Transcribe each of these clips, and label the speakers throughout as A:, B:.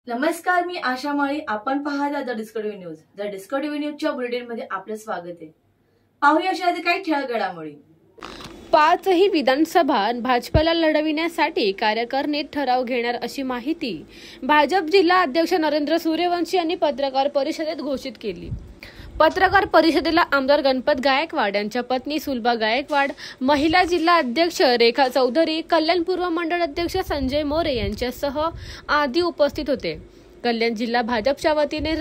A: नमस्कार, मी आशा माळी. आपण पाहता the Discovery news. The Discovery न्यूजच्या बुलेटिनमध्ये आपलं स्वागत आहे. पाहूया अशा काही ठळक घडामोडी.
B: पाचही विधानसभा भाजपला लढविण्यासाठी कार्यकर्ते ठराव घेणार अशी माहिती भाजप जिल्हा अध्यक्ष नरेंद्र सूर्यवंशी यांनी पत्रकार परिषदेत घोषित केली. पत्रकार परिषदेला आमदार गणपत गायकवाड यांच्या पत्नी सुलभा गायकवाड, महिला जिल्हा अध्यक्ष रेखा चौधरी, कल्याण पूर्व मंडळ अध्यक्ष संजय मोरे यांच्यासह आदी उपस्थित होते. कल्याण जिल्हा भाजपच्या वतीने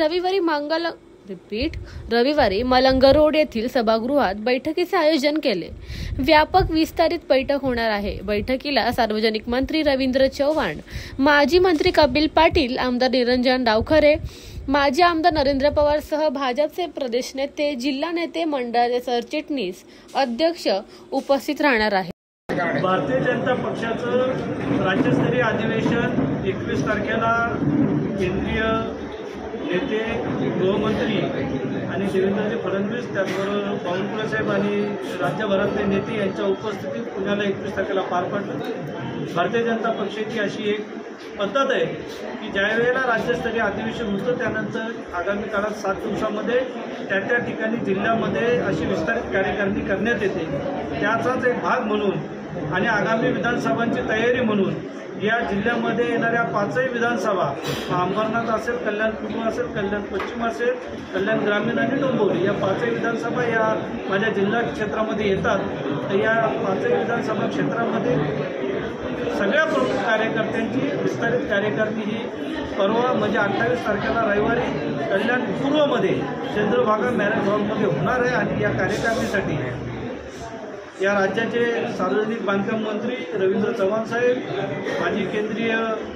B: रविवारी मलंग रोड येथील सभागृहात बैठकीचे आयोजन केले. व्यापक विस्तारित बैठक होणार आहे. बैठकीला सार्वजनिक मंत्री रवींद्र चव्हाण, माजी मंत्री कपिल पाटील, आमदार निरंजन डावखरे, माजी आमदार नरेंद्र पवार सह भाजपचे प्रदेश नेते, जिल्हा नेते, मंडळाचे सरचिटणीस, अध्यक्ष उपस्थित राहणार आहेत.
C: भारतीय जनता पक्षाचं राज्यस्तरीय अधिवेशन 21 तारखेला केंद्रीय नेते, गृहमंत्री आणि देवेंद्रजी फडणवीस, त्याचबरोबर बावनकुळे साहेब आणि राज्यभरातले नेते यांच्या उपस्थितीत पुण्याला 21 तारखेला पार पडलं. भारतीय जनता पक्षाची अशी एक पद्धत आहे की ज्या वेळेला राज्यस्तरीय अधिवेशन होतं त्यानंतर आगामी काळात 7 दिवसामध्ये त्या ठिकाणी जिल्ह्यामध्ये अशी विस्तारित कार्यकारिणी करण्यात येते. त्याचाच एक भाग म्हणून आणि आगामी विधानसभांची तयारी म्हणून या जिल्ह्यामध्ये येणाऱ्या 5ही विधानसभा, अंबरनाथ असेल, कल्याण पूर्व असेल, कल्याण पश्चिम असेल, कल्याण ग्रामीण आणि डोंबिवली, या 5ही विधानसभा या माझ्या जिल्हा क्षेत्रामध्ये येतात. तर या 5ही विधानसभा क्षेत्रामध्ये सगळ्या प्रमुख कार्यकर्त्यांची विस्तारित कार्यकारिणी ही परवा म्हणजे 28 तारखेला रविवारी कल्याण पूर्वमध्ये चंद्रभागा मॅरेज हॉलमध्ये होणार आहे. आणि या कार्यकारिणीसाठी या राज्याचे सार्वजनिक बांधकाम मंत्री रवींद्र चव्हाण साहेब, माजी केंद्रीय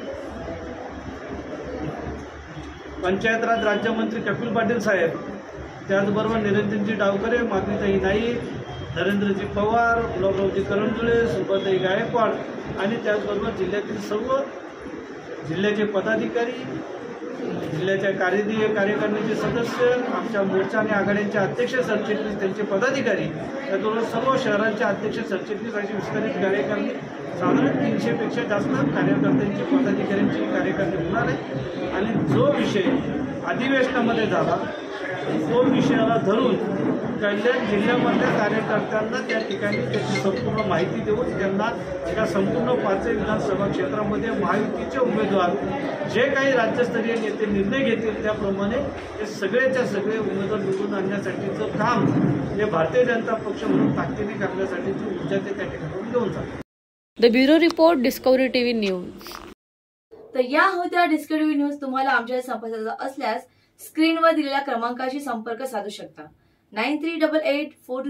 C: पंचायत राज राज्यमंत्री कपिल पाटील साहेब, त्याचबरोबर निरंजनजी डावखरे, माधवीताई नाईक, नरेंद्रजी पवार, गुलाबरावजी करंजुळे, सुलभाताई गायकवाड आणि त्याचबरोबर जिल्ह्यातील सर्व जिल्ह्याचे पदाधिकारी, जिल्ह्याच्या कार्यकारिणीचे सदस्य, आमच्या मोर्चा आणि आघाड्यांचे अध्यक्ष सरचिटणीस, त्यांचे पदाधिकारी, त्याचबरोबर सर्व शहरांचे अध्यक्ष सरचिटणीस अशी विस्तारित कार्यकारिणी साधारण 300पेक्षा जास्त कार्यकर्त्यांची, पदाधिकाऱ्यांची कार्यकारिणी होणार आहे. आणि जो विषय अधिवेशनामध्ये झाला तो विषयाला धरून कल्याण जिल्ह्यामधल्या कार्यकर्त्यांना त्या ठिकाणी त्याची संपूर्ण माहिती देऊन त्यांना या संपूर्ण 5ही विधानसभा क्षेत्रामध्ये महायुतीचे उमेदवार जे काही राज्यस्तरीय नेते निर्णय घेतील त्याप्रमाणे हे सगळेच्या सगळे उमेदवार निवडून आणण्यासाठीचं काम हे भारतीय जनता पक्ष म्हणून ताकदीने करण्यासाठीची ऊर्जा ते त्या ठिकाणी घेऊन जातात.
B: The bureau report, Discovery TV news.
A: तर या होत्या डिस्कव्हरी न्यूज. तुम्हाला आमच्या संपर्काचा असल्यास स्क्रीनवर दिलेल्या क्रमांकाशी संपर्क साधू शकता,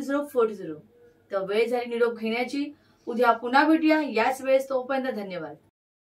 A: 9388420420. तर वेळ झाली निरोप घेण्याची. उद्या पुन्हा भेटूया याच वेळेस. तोपर्यंत धन्यवाद.